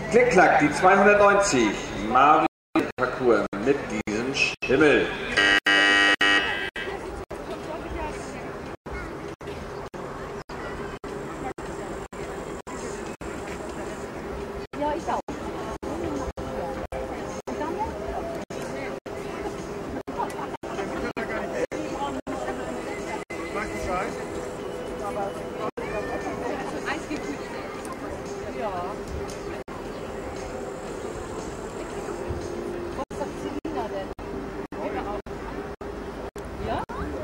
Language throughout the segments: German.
Klick-Klack, die 290. Mario Parcours mit diesem Schimmel. Ja, ich auch. Was sagt Selina denn? Ja?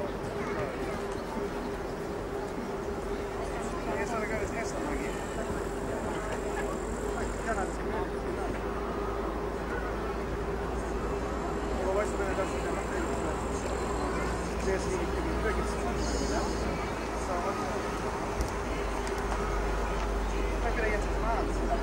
Jetzt hat er gerade das Essen gegeben. Aber weißt du, wenn er das nicht macht, der ist nicht weggezogen. Ja? Ich will jetzt fahren.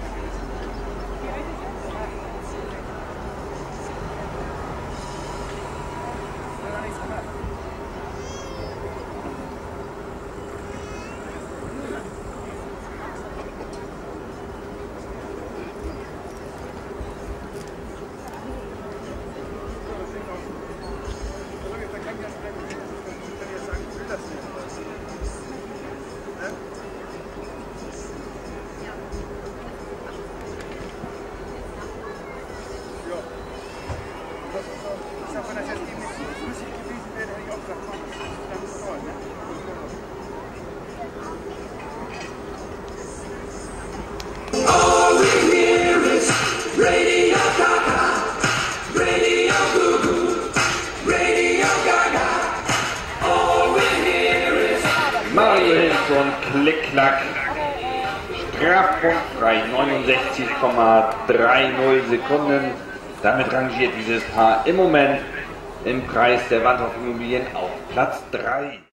Ich sag, wenn das jetzt eben nicht so flüssig gewesen wäre, hätte ich auch gesagt, komm, das ist ganz toll, ne? All we hear is Radio Gaga, Radio Goo Goo, Radio Gaga. All we hear is Mario Hilfe und Klick-Klack. Strafpunktfrei 69,30 Sekunden. Damit rangiert dieses Paar im Moment im Preis der Wandhofimmobilien auf Platz 3.